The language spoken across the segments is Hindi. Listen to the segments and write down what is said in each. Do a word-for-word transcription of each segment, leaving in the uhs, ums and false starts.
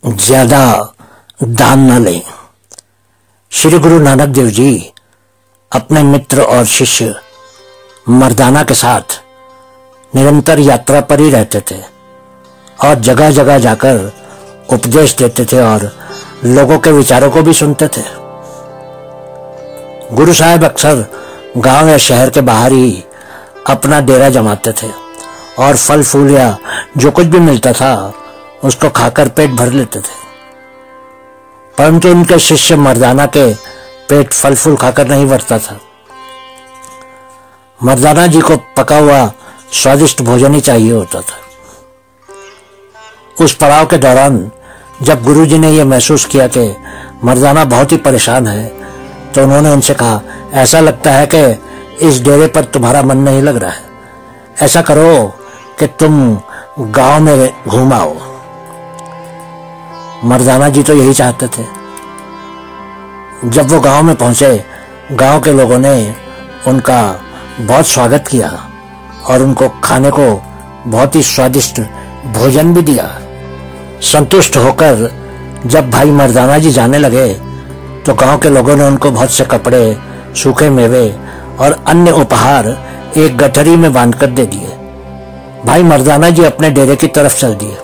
ज्यादा दान न लें। श्री गुरु नानक देव जी अपने मित्र और शिष्य मर्दाना के साथ निरंतर यात्रा पर ही रहते थे और जगह जगह जाकर उपदेश देते थे और लोगों के विचारों को भी सुनते थे। गुरु साहब अक्सर गांव या शहर के बाहर ही अपना डेरा जमाते थे और फल फूल या जो कुछ भी मिलता था उसको खाकर पेट भर लेते थे, परंतु उनके शिष्य मर्दाना के पेट फल फूल खाकर नहीं भरता था। मर्दाना जी को पका हुआ स्वादिष्ट भोजन ही चाहिए होता था। उस पड़ाव के दौरान जब गुरुजी ने यह महसूस किया कि मर्दाना बहुत ही परेशान है, तो उन्होंने उनसे कहा, ऐसा लगता है कि इस डेरे पर तुम्हारा मन नहीं लग रहा है। ऐसा करो कि तुम गांव में घूम आओ। मर्दाना जी तो यही चाहते थे। जब वो गांव में पहुंचे, गांव के लोगों ने उनका बहुत स्वागत किया और उनको खाने को बहुत ही स्वादिष्ट भोजन भी दिया। संतुष्ट होकर जब भाई मर्दाना जी जाने लगे तो गांव के लोगों ने उनको बहुत से कपड़े, सूखे मेवे और अन्य उपहार एक गठरी में बांधकर दे दिए। भाई मर्दाना जी अपने डेरे की तरफ चल दिए।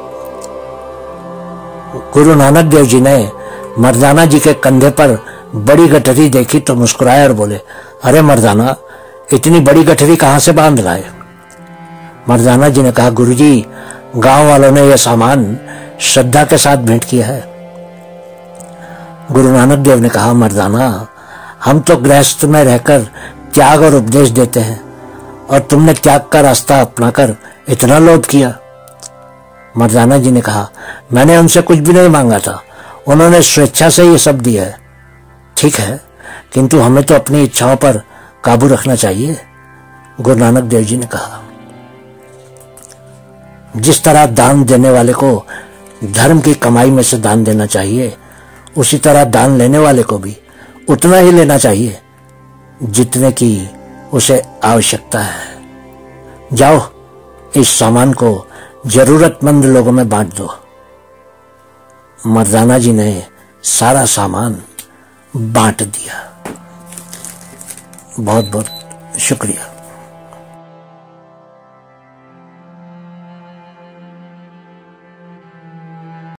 गुरु नानक देव जी ने मर्दाना जी के कंधे पर बड़ी गठरी देखी तो मुस्कुराए और बोले, अरे मर्दाना, इतनी बड़ी गठरी कहां से बांध लाए? मर्दाना जी ने कहा, गुरुजी, गांव वालों ने यह सामान श्रद्धा के साथ भेंट किया है। गुरु नानक देव ने कहा, मर्दाना, हम तो गृहस्थ में रहकर त्याग और उपदेश देते हैं और तुमने त्याग का रास्ता अपनाकर इतना लोभ किया। मर्दाना जी ने कहा, मैंने उनसे कुछ भी नहीं मांगा था, उन्होंने स्वेच्छा से ये सब दिया है। ठीक है, किंतु हमें तो अपनी इच्छाओं पर काबू रखना चाहिए। गुरु नानक देव जी ने कहा, जिस तरह दान देने वाले को धर्म की कमाई में से दान देना चाहिए, उसी तरह दान लेने वाले को भी उतना ही लेना चाहिए जितने की उसे आवश्यकता है। जाओ, इस सामान को जरूरतमंद लोगों में बांट दो। मर्दाना जी ने सारा सामान बांट दिया। बहुत बहुत शुक्रिया।